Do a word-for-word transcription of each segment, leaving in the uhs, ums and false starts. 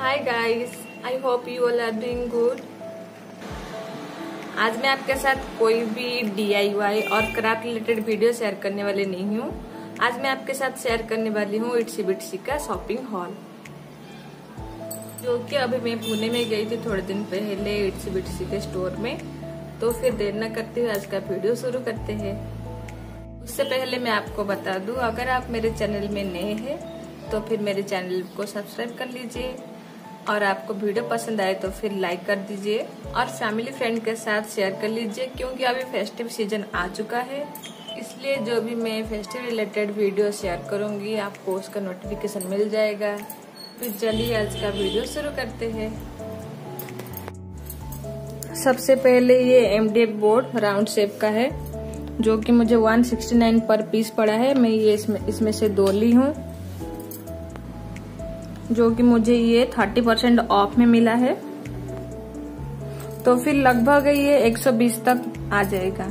Hi guys, I hope you all are doing good. आज मैं आपके साथ कोई भी डी आई वाई और क्राफ्ट रिलेटेड वीडियो शेयर करने वाली नहीं हूँ। आज मैं आपके साथ शेयर करने वाली हूँ इट्सी बिट्सी का शॉपिंग हॉल, जो कि अभी मैं पुणे में गई थी थोड़े दिन पहले इट्सी बिट्सी के स्टोर में। तो फिर देर न करते हुए आज का वीडियो शुरू करते हैं। उससे पहले मैं आपको बता दूं, अगर आप मेरे चैनल में नए हैं तो फिर मेरे चैनल को सब्सक्राइब कर लीजिए और आपको वीडियो पसंद आए तो फिर लाइक कर दीजिए और फैमिली फ्रेंड के साथ शेयर कर लीजिए, क्योंकि अभी फेस्टिव सीजन आ चुका है। इसलिए जो भी मैं फेस्टिव रिलेटेड वीडियो शेयर करूंगी आपको उसका नोटिफिकेशन मिल जाएगा। फिर चलिए आज का वीडियो शुरू करते हैं। सबसे पहले ये M D F board round shape का है, जो कि मुझे एक सौ उनहत्तर पर पीस पड़ा है। मैं ये इसमें इसमें से दो ली हूँ, जो कि मुझे ये तीस परसेंट ऑफ में मिला है। तो फिर लगभग ये एक सौ बीस तक आ जाएगा।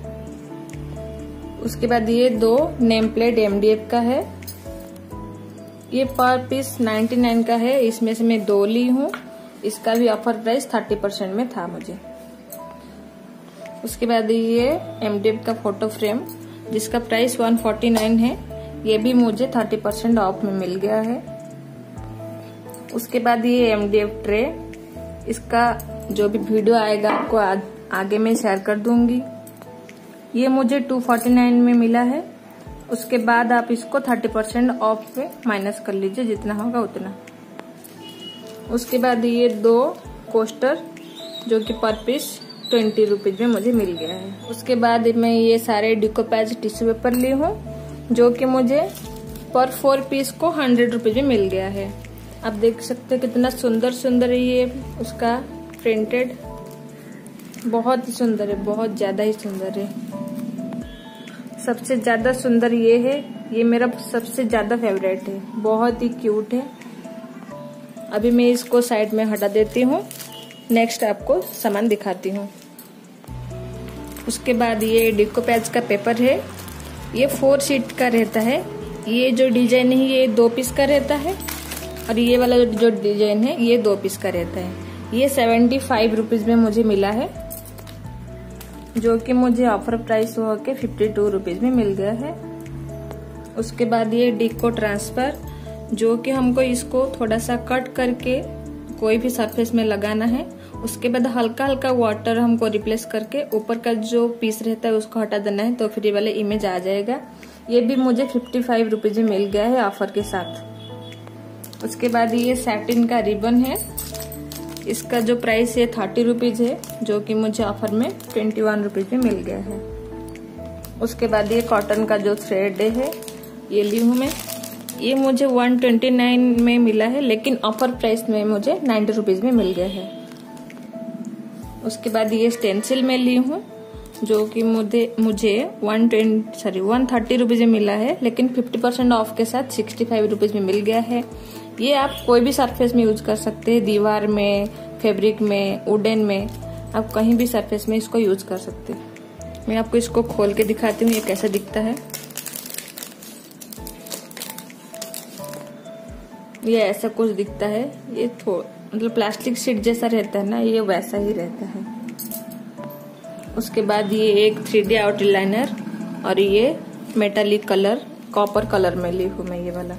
उसके बाद ये दो name plate M D F का है, ये पर पीस निन्यानवे का है। इसमें से मैं दो ली हूँ, इसका भी ऑफर प्राइस तीस परसेंट में था मुझे। उसके बाद ये एम डी एफ का फोटो फ्रेम, जिसका प्राइस एक सौ उनचास है, ये भी मुझे तीस परसेंट ऑफ में मिल गया है। उसके बाद ये एम डी एफ ट्रे, इसका जो भी वीडियो आएगा आपको आ, आगे मैं शेयर कर दूंगी। ये मुझे दो सौ उनचास में मिला है। उसके बाद आप इसको तीस परसेंट ऑफ पे माइनस कर लीजिए, जितना होगा उतना। उसके बाद ये दो कोस्टर, जो कि पर पीस ट्वेंटी रुपीज में मुझे मिल गया है। उसके बाद मैं ये सारे डिकोपैच टिश्यू पेपर ली हूँ, जो कि मुझे पर फोर पीस को हंड्रेड रुपीज में मिल गया है। आप देख सकते हैं कितना सुंदर सुंदर है ये उसका प्रिंटेड, बहुत ही सुंदर है, बहुत ज्यादा ही सुंदर है। सबसे ज्यादा सुंदर ये है, ये मेरा सबसे ज्यादा फेवरेट है, बहुत ही क्यूट है। अभी मैं इसको साइड में हटा देती हूँ, नेक्स्ट आपको सामान दिखाती हूँ। उसके बाद ये डिकोपैच का पेपर है, ये फोर शीट का रहता है। ये जो डिजाइन है ये दो पीस का रहता है, और ये वाला जो डिजाइन है ये दो पीस का रहता है। ये सेवेंटी फाइव रुपीज में मुझे मिला है, जो कि मुझे ऑफर प्राइस हो के फिफ्टी टू रुपीज में मिल गया है। उसके बाद ये डिको ट्रांसफर, जो कि हमको इसको थोड़ा सा कट करके कोई भी सरफेस में लगाना है। उसके बाद हल्का हल्का वाटर हमको रिप्लेस करके ऊपर का जो पीस रहता है उसको हटा देना है, तो फिर ये वाला इमेज आ जाएगा। ये भी मुझे फिफ्टी फाइव रुपीज में मिल गया है ऑफर के साथ। उसके बाद ये सैटिन का रिबन है, इसका जो प्राइस है थर्टी रुपीज है, जो कि मुझे ऑफर में ट्वेंटी वन रुपीज में मिल गया है। उसके बाद ये कॉटन का जो थ्रेड है ये ली हूँ मैं, ये मुझे वन ट्वेंटी नाइन में मिला है, लेकिन ऑफर प्राइस में मुझे नाइन्टी रुपीज में मिल गया है। उसके बाद ये स्टेंसिल में ली हूँ, जो कि मुझे मुझे one twenty sorry one thirty rupees में मिला है, लेकिन फिफ्टी परसेंट ऑफ के साथ सिक्सटी फाइव रुपीज में मिल गया है। ये आप कोई भी सरफेस में यूज कर सकते हैं, दीवार में, फैब्रिक में, वुडन में, आप कहीं भी सरफेस में इसको यूज कर सकते हैं। मैं आपको इसको खोल के दिखाती हूँ ये कैसा दिखता है। ये ऐसा कुछ दिखता है, ये थोड़ा मतलब प्लास्टिक शीट जैसा रहता है ना, ये वैसा ही रहता है। उसके बाद ये एक थ्री डी आउटलाइनर, और ये मेटालिक कलर कॉपर कलर में ली हूँ मैं ये वाला।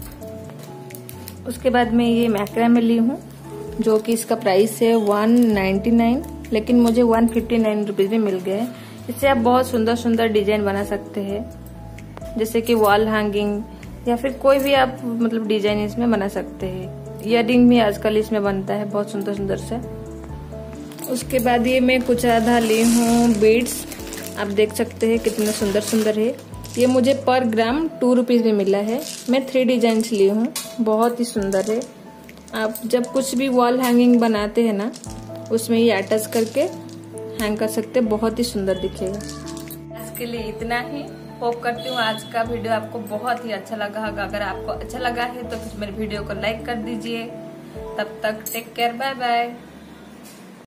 उसके बाद मैं ये मैक्रा में ली हूँ, जो कि इसका प्राइस है वन नाइन्टी नाइन, लेकिन मुझे वन फिफ्टी नाइन रुपीज में मिल गया है। इससे आप बहुत सुंदर सुंदर डिजाइन बना सकते हैं, जैसे कि वॉल हैंगिंग या फिर कोई भी आप मतलब डिजाइन इसमें बना सकते हैं। इयररिंग भी आजकल इसमें बनता है बहुत सुंदर सुंदर से। उसके बाद ये मैं कुछ आधा ली हूँ बीड्स, आप देख सकते हैं कितना सुंदर सुंदर है। ये मुझे पर ग्राम टू रुपीज में मिला है। मैं थ्री डिजाइन ली हूँ, बहुत ही सुंदर है। आप जब कुछ भी वॉल हैंगिंग बनाते हैं ना, उसमें ये अटैच करके हैंग कर सकते हैं, बहुत ही सुंदर दिखेगा। आज के लिए इतना ही। होप करती हूँ आज का वीडियो आपको बहुत ही अच्छा लगा होगा। अगर आपको अच्छा लगा है तो फिर मेरे वीडियो को लाइक कर दीजिए। तब तक टेक केयर, बाय बाय।